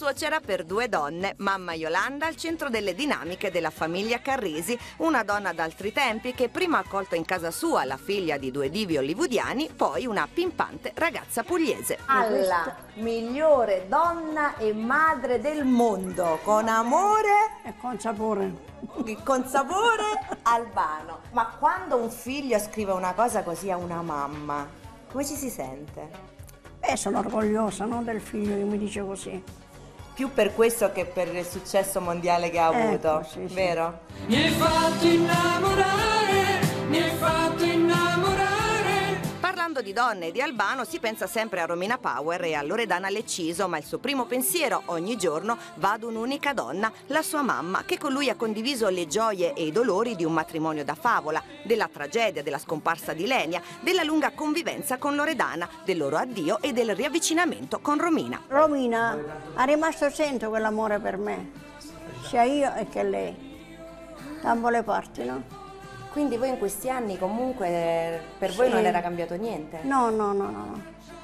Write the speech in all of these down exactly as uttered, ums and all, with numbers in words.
suocera per due donne, mamma Yolanda al centro delle dinamiche della famiglia Carrisi, una donna d'altri tempi che prima ha accolto in casa sua la figlia di due divi hollywoodiani, poi una pimpante ragazza pugliese. Alla migliore donna e madre del mondo, con amore e con sapore. Con sapore Albano. Ma quando un figlio scrive una cosa così a una mamma, come ci si sente? Beh, sono orgogliosa, no, del figlio che mi dice così. Più per questo che per il successo mondiale che ha avuto, ecco, sì, vero? Mi hai fatto innamorare, mi hai fatto innamorare. Parlando di donne e di Albano si pensa sempre a Romina Power e a Loredana Lecciso, ma il suo primo pensiero ogni giorno va ad un'unica donna, la sua mamma, che con lui ha condiviso le gioie e i dolori di un matrimonio da favola, della tragedia della scomparsa di Lenia, della lunga convivenza con Loredana, del loro addio e del riavvicinamento con Romina. Romina ha rimasto sempre quell'amore per me, sia io e che lei, da ambo le parti, no? Quindi voi in questi anni comunque per voi sì. non era cambiato niente? No, no, no, no.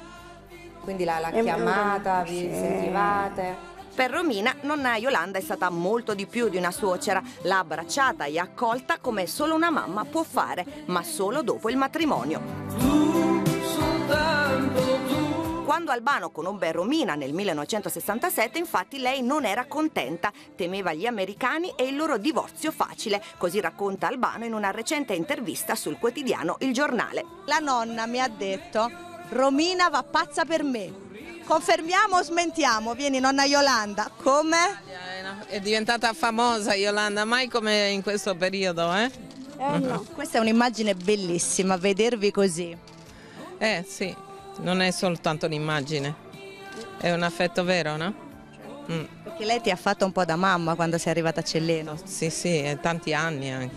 Quindi l'ha chiamata, vi sì. sentivate? Per Romina, nonna Yolanda è stata molto di più di una suocera, l'ha abbracciata e accolta come solo una mamma può fare, ma solo dopo il matrimonio. Tu, soltanto tu. Quando Albano conobbe Romina nel millenovecentosessantasette, infatti lei non era contenta, temeva gli americani e il loro divorzio facile, così racconta Albano in una recente intervista sul quotidiano Il Giornale. La nonna mi ha detto: Romina va pazza per me. Confermiamo o smentiamo? Vieni nonna Yolanda. Come? È diventata famosa Yolanda, mai come in questo periodo, eh? Eh no. Questa è un'immagine bellissima, vedervi così. Eh sì, non è soltanto un'immagine, è un affetto vero, no? Mm. Perché lei ti ha fatto un po' da mamma quando sei arrivata a Celleno. Sì, sì, è tanti anni anche.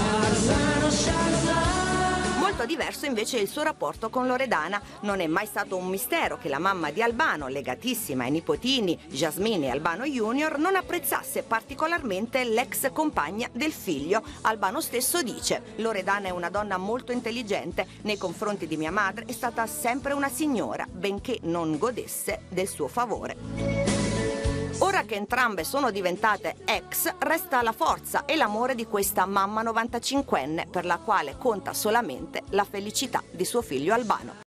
Molto diverso invece è il suo rapporto con Loredana. Non è mai stato un mistero che la mamma di Albano, legatissima ai nipotini Jasmine e Albano Junior, non apprezzasse particolarmente l'ex compagna del figlio. Albano stesso dice: Loredana è una donna molto intelligente, nei confronti di mia madre è stata sempre una signora, benché non godesse del suo favore. Ora che entrambe sono diventate ex, resta la forza e l'amore di questa mamma novantacinquenne, per la quale conta solamente la felicità di suo figlio Albano.